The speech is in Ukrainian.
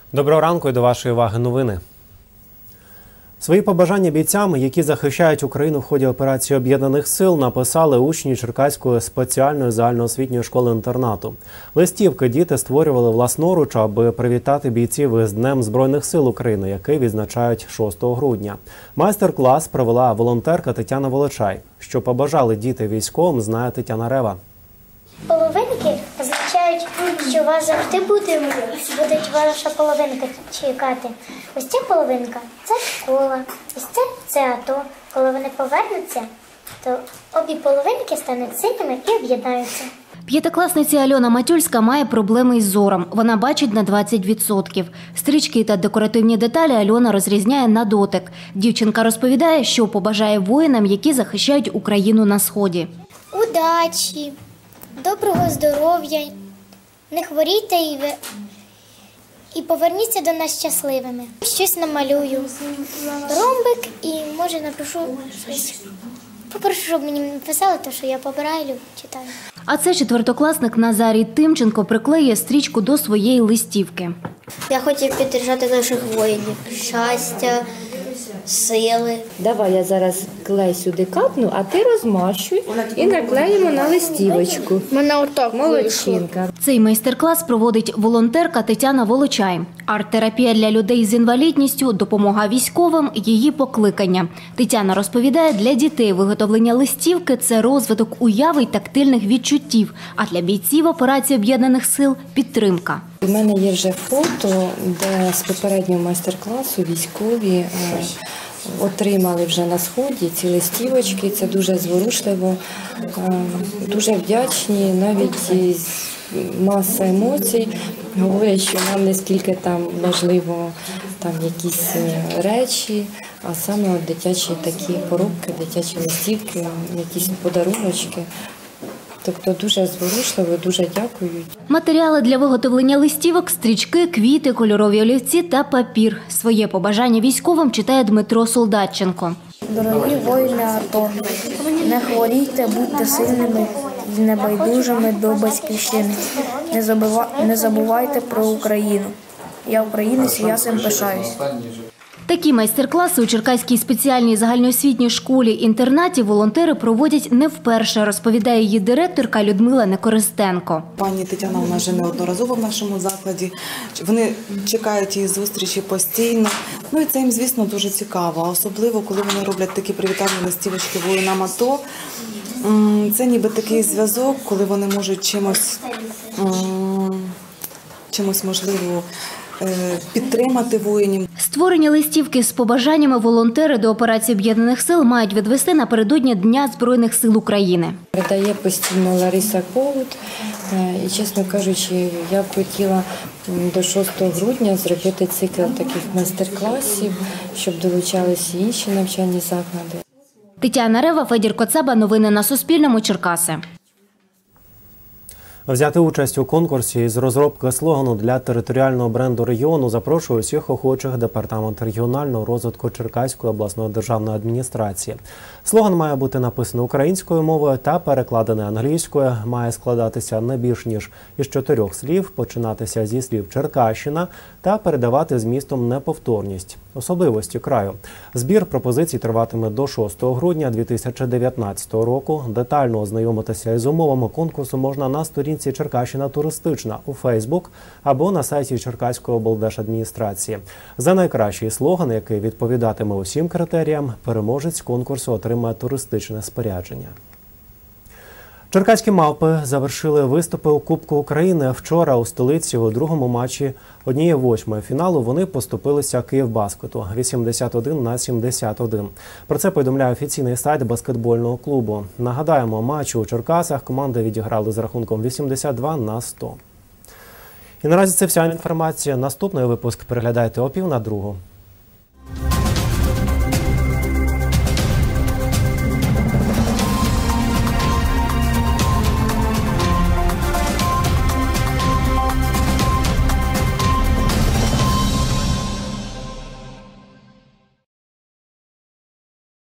Доброго ранку і до вашої уваги новини. Свої побажання бійцям, які захищають Україну в ході операції Об'єднаних сил, написали учні Черкаської спеціальної загальноосвітньої школи-інтернату. Листівки діти створювали власноруч, аби привітати бійців із Днем Збройних сил України, який відзначають 6 грудня. Майстер-клас провела волонтерка Тетяна Волочай. Що побажали діти військовим, знає Тетяна Рева. Половинки означають, що вас завжди буде ваша половинка чекати. Ось ця половинка – це школа, ось це АТО. Коли вони повернуться, то обі половинки стануть сильними і об'єднаються. П'ятикласниця Альона Матюльська має проблеми із зором. Вона бачить на 20%. Стрічки та декоративні деталі Альона розрізняє на дотик. Дівчинка розповідає, що побажає воїнам, які захищають Україну на Сході. Удачі, доброго здоров'я, не хворійте і поверніться до нас щасливими. Щось намалюю, ромбик і, може, напишу щось. Попрошу, щоб мені написали те, що я по Брайлю читаю. А це четвертокласник Назарій Тимченко приклеює стрічку до своєї листівки. Я хотів підтримати наших воїнів. Щастя, сили. Давай я зараз клей сюди капну, а ти розмащуй і наклеїмо на листівочку. Мене отак Молодчинка. Цей майстер-клас проводить волонтерка Тетяна Волочай. Арт-терапія для людей з інвалідністю, допомога військовим – її покликання. Тетяна розповідає, для дітей виготовлення листівки – це розвиток уяви й тактильних відчуттів, а для бійців операції Об'єднаних сил – підтримка. У мене є вже фото, де з попереднього майстер-класу військові отримали вже на Сході ці листівочки. Це дуже зворушливо, дуже вдячні, навіть маса емоцій. Говорять, що нам не скільки там важливо там якісь речі, а саме от дитячі такі коробки, дитячі листівки, якісь подаруночки. Тобто дуже зворушливо, дуже дякують. Матеріали для виготовлення листівок – стрічки, квіти, кольорові олівці та папір. Своє побажання військовим читає Дмитро Солдатченко. Дорогі воїни АТО, не хворійте, будьте сильними і небайдужими до батьківщини. Не забувайте про Україну. Я українець, і я цим пишаюсь. Такі майстер-класи у Черкаській спеціальній загальноосвітній школі-інтернаті волонтери проводять не вперше, розповідає її директорка Людмила Некористенко. Пані Тетяна у нас вже неодноразово в нашому закладі. Вони чекають її зустрічі постійно. Ну і це їм, звісно, дуже цікаво. Особливо, коли вони роблять такі привітальні листівочки воїнам АТО. Це ніби такий зв'язок, коли вони можуть чимось можливо підтримати воїнів. Створені листівки з побажаннями волонтери до операції Об'єднаних сил мають відвести напередодні Дня Збройних сил України. Передає постійно Лариса Когут. І, чесно кажучи, я б хотіла до 6 грудня зробити цикл таких майстер-класів, щоб долучалися інші навчальні заклади. Тетяна Рева, Федір Коцаба. Новини на Суспільному. Черкаси. Взяти участь у конкурсі із розробки слогану для територіального бренду регіону запрошує усіх охочих Департамент регіонального розвитку Черкаської обласної державної адміністрації. Слоган має бути написаний українською мовою та перекладений англійською. Має складатися не більш ніж із 4 слів, починатися зі слів «Черкащина» та передавати змістом неповторність. Особливості краю. Збір пропозицій триватиме до 6 грудня 2019 року. Детально ознайомитися із умовами конкурсу можна на сторінці «Черкащина туристична» у Фейсбук або на сайті Черкаської облдержадміністрації. За найкращий слоган, який відповідатиме усім критеріям, переможець конкурсу отримає туристичне спорядження. Черкаські мавпи завершили виступи у Кубку України. Вчора у столиці у другому матчі 1/8 фіналу вони поступилися Київбаскету 81-71. Про це повідомляє офіційний сайт баскетбольного клубу. Нагадаємо, матч у Черкасах команди відіграли з рахунком 82-100. І наразі це вся інформація. Наступний випуск переглядайте о 1:45.